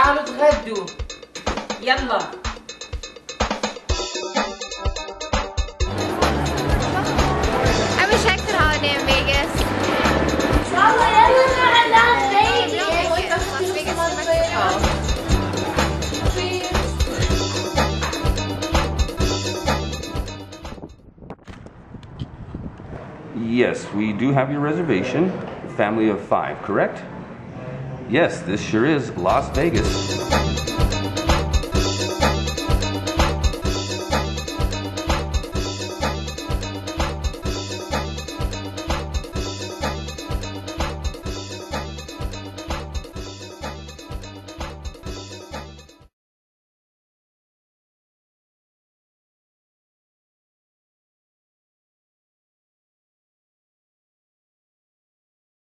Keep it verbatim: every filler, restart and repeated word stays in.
تعالوا تغدوا يلا. I wish I could holiday in Vegas. Mama, يلا نروح لاس فيغاس. Las Vegas to Mexico. Yes, we do have your reservation. Family of five, correct? Yes, this sure is Las Vegas.